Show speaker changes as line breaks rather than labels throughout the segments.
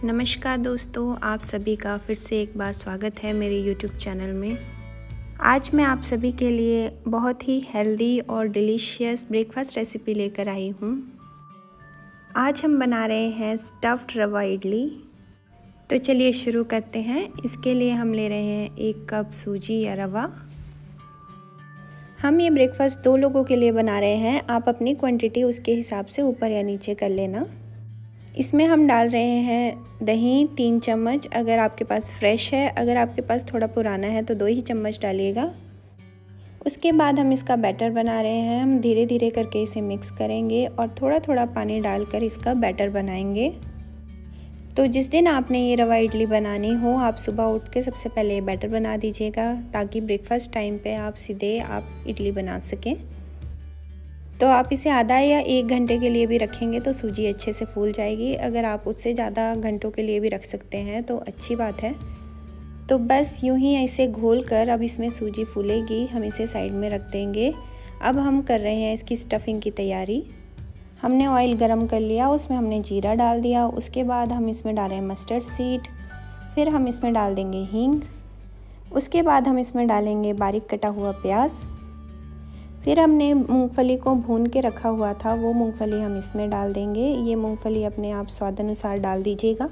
नमस्कार दोस्तों, आप सभी का फिर से एक बार स्वागत है मेरे YouTube चैनल में। आज मैं आप सभी के लिए बहुत ही हेल्दी और डिलीशियस ब्रेकफास्ट रेसिपी लेकर आई हूँ। आज हम बना रहे हैं स्टफ्ड रवा इडली। तो चलिए शुरू करते हैं। इसके लिए हम ले रहे हैं 1 कप सूजी या रवा। हम ये ब्रेकफास्ट 2 लोगों के लिए बना रहे हैं। आप अपनी क्वांटिटी उसके हिसाब से ऊपर या नीचे कर लेना। इसमें हम डाल रहे हैं दही 3 चम्मच, अगर आपके पास फ्रेश है। अगर आपके पास थोड़ा पुराना है तो 2 ही चम्मच डालिएगा। उसके बाद हम इसका बैटर बना रहे हैं। हम धीरे धीरे करके इसे मिक्स करेंगे और थोड़ा थोड़ा पानी डालकर इसका बैटर बनाएंगे। तो जिस दिन आपने ये रवा इडली बनानी हो, आप सुबह उठ के सबसे पहले बैटर बना दीजिएगा, ताकि ब्रेकफास्ट टाइम पे आप सीधे इडली बना सकें। तो आप इसे आधा या 1 घंटे के लिए भी रखेंगे तो सूजी अच्छे से फूल जाएगी। अगर आप उससे ज़्यादा घंटों के लिए भी रख सकते हैं तो अच्छी बात है। तो बस यूं ही इसे घोल कर अब इसमें सूजी फूलेगी, हम इसे साइड में रख देंगे। अब हम कर रहे हैं इसकी स्टफिंग की तैयारी। हमने ऑयल गरम कर लिया, उसमें हमने जीरा डाल दिया। उसके बाद हम इसमें डाल रहे हैं मस्टर्ड सीड, फिर हम इसमें डाल देंगे हींग। उसके बाद हम इसमें डालेंगे बारीक कटा हुआ प्याज। फिर हमने मूंगफली को भून के रखा हुआ था, वो मूंगफली हम इसमें डाल देंगे। ये मूंगफली अपने आप स्वाद अनुसार डाल दीजिएगा।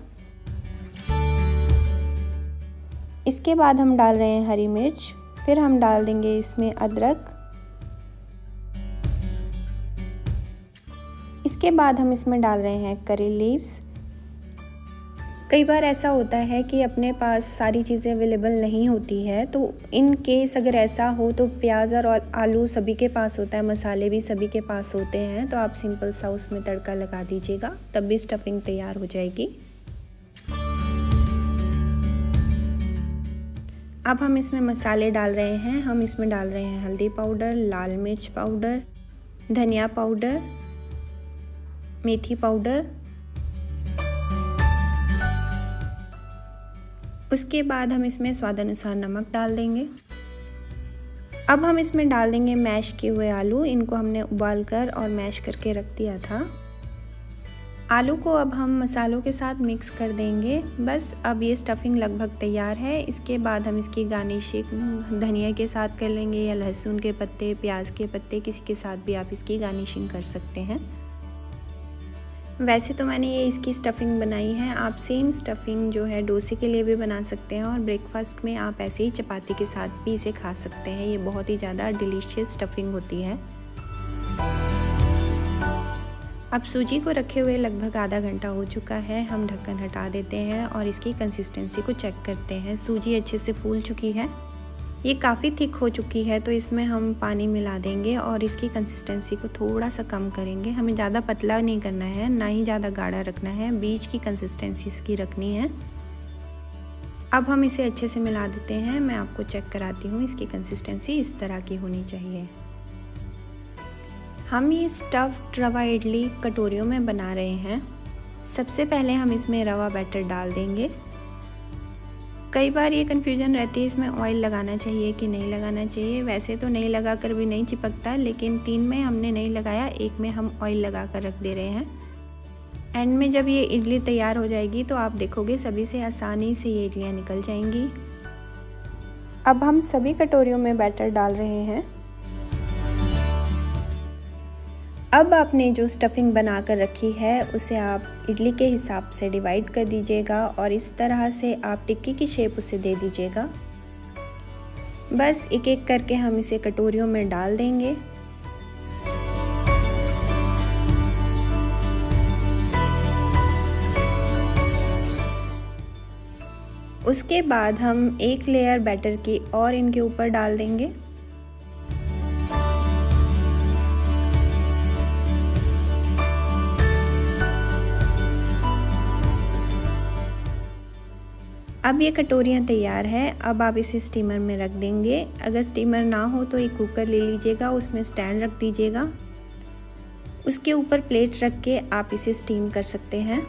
इसके बाद हम डाल रहे हैं हरी मिर्च, फिर हम डाल देंगे इसमें अदरक। इसके बाद हम इसमें डाल रहे हैं करी लीव्स। कई बार ऐसा होता है कि अपने पास सारी चीज़ें अवेलेबल नहीं होती है, तो इन केस अगर ऐसा हो तो प्याज और आलू सभी के पास होता है, मसाले भी सभी के पास होते हैं, तो आप सिंपल सा उसमें तड़का लगा दीजिएगा, तब भी स्टफिंग तैयार हो जाएगी। अब हम इसमें मसाले डाल रहे हैं। हम इसमें डाल रहे हैं हल्दी पाउडर, लाल मिर्च पाउडर, धनिया पाउडर, मेथी पाउडर। उसके बाद हम इसमें स्वाद अनुसार नमक डाल देंगे। अब हम इसमें डाल देंगे मैश किए हुए आलू। इनको हमने उबाल कर और मैश करके रख दिया था। आलू को अब हम मसालों के साथ मिक्स कर देंगे। बस अब ये स्टफिंग लगभग तैयार है। इसके बाद हम इसकी गार्निशिंग धनिया के साथ कर लेंगे, या लहसुन के पत्ते, प्याज के पत्ते, किसी के साथ भी आप इसकी गार्निशिंग कर सकते हैं। वैसे तो मैंने ये इसकी स्टफिंग बनाई है। आप सेम स्टफिंग जो है डोसे के लिए भी बना सकते हैं, और ब्रेकफास्ट में आप ऐसे ही चपाती के साथ भी इसे खा सकते हैं। ये बहुत ही ज़्यादा डिलीशियस स्टफिंग होती है। अब सूजी को रखे हुए लगभग आधा घंटा हो चुका है। हम ढक्कन हटा देते हैं और इसकी कंसिस्टेंसी को चेक करते हैं। सूजी अच्छे से फूल चुकी है, ये काफ़ी थिक हो चुकी है, तो इसमें हम पानी मिला देंगे और इसकी कंसिस्टेंसी को थोड़ा सा कम करेंगे। हमें ज़्यादा पतला नहीं करना है, ना ही ज़्यादा गाढ़ा रखना है, बीच की कंसिस्टेंसी इसकी रखनी है। अब हम इसे अच्छे से मिला देते हैं। मैं आपको चेक कराती हूँ, इसकी कंसिस्टेंसी इस तरह की होनी चाहिए। हम ये स्टफ्ड रवा इडली कटोरियों में बना रहे हैं। सबसे पहले हम इसमें रवा बैटर डाल देंगे। कई बार ये कन्फ्यूजन रहती है इसमें ऑयल लगाना चाहिए कि नहीं लगाना चाहिए। वैसे तो नहीं लगा कर भी नहीं चिपकता, लेकिन 3 में हमने नहीं लगाया, 1 में हम ऑयल लगा कर रख दे रहे हैं। एंड में जब ये इडली तैयार हो जाएगी तो आप देखोगे सभी से आसानी से ये इडलियाँ निकल जाएंगी। अब हम सभी कटोरियों में बैटर डाल रहे हैं। अब आपने जो स्टफिंग बना कर रखी है उसे आप इडली के हिसाब से डिवाइड कर दीजिएगा, और इस तरह से आप टिक्की की शेप उसे दे दीजिएगा। बस एक एक करके हम इसे कटोरियों में डाल देंगे। उसके बाद हम एक लेयर बैटर की और इनके ऊपर डाल देंगे। अब ये कटोरियाँ तैयार है। अब आप इसे स्टीमर में रख देंगे। अगर स्टीमर ना हो तो एक कुकर ले लीजिएगा, उसमें स्टैंड रख दीजिएगा, उसके ऊपर प्लेट रख के आप इसे स्टीम कर सकते हैं।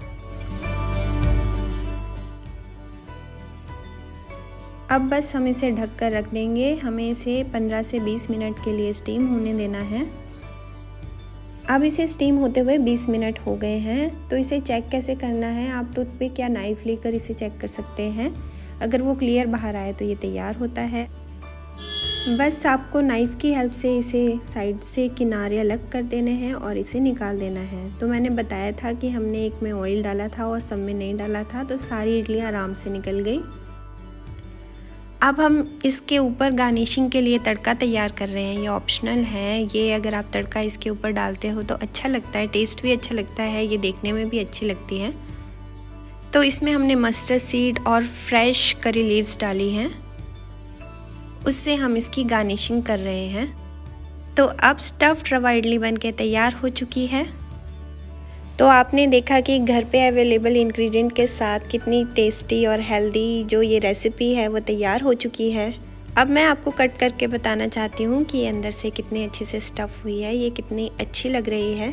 अब बस हम इसे ढक कर रख देंगे। हमें इसे 15 से 20 मिनट के लिए स्टीम होने देना है। अब इसे स्टीम होते हुए 20 मिनट हो गए हैं। तो इसे चेक कैसे करना है, आप टूथपिक या नाइफ लेकर इसे चेक कर सकते हैं। अगर वो क्लियर बाहर आए तो ये तैयार होता है। बस आपको नाइफ़ की हेल्प से इसे साइड से किनारे अलग कर देने हैं और इसे निकाल देना है। तो मैंने बताया था कि हमने एक में ऑयल डाला था और सब में नहीं डाला था, तो सारी इडली आराम से निकल गई। अब हम इसके ऊपर गार्निशिंग के लिए तड़का तैयार कर रहे हैं। ये ऑप्शनल है, ये अगर आप तड़का इसके ऊपर डालते हो तो अच्छा लगता है, टेस्ट भी अच्छा लगता है, ये देखने में भी अच्छी लगती है। तो इसमें हमने मस्टर्ड सीड और फ्रेश करी लीव्स डाली हैं, उससे हम इसकी गार्निशिंग कर रहे हैं। तो अब स्टफ्ड रवा इडली बनके तैयार हो चुकी है। तो आपने देखा कि घर पे अवेलेबल इंग्रेडिएंट के साथ कितनी टेस्टी और हेल्दी जो ये रेसिपी है वो तैयार हो चुकी है। अब मैं आपको कट करके बताना चाहती हूँ कि ये अंदर से कितनी अच्छे से स्टफ़ हुई है, ये कितनी अच्छी लग रही है।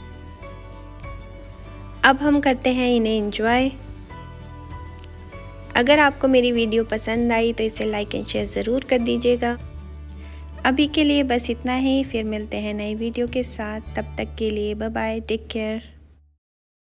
अब हम करते हैं इन्हें एंजॉय। अगर आपको मेरी वीडियो पसंद आई तो इसे लाइक एंड शेयर ज़रूर कर दीजिएगा। अभी के लिए बस इतना ही, फिर मिलते हैं नई वीडियो के साथ। तब तक के लिए बाय बाय, टेक केयर।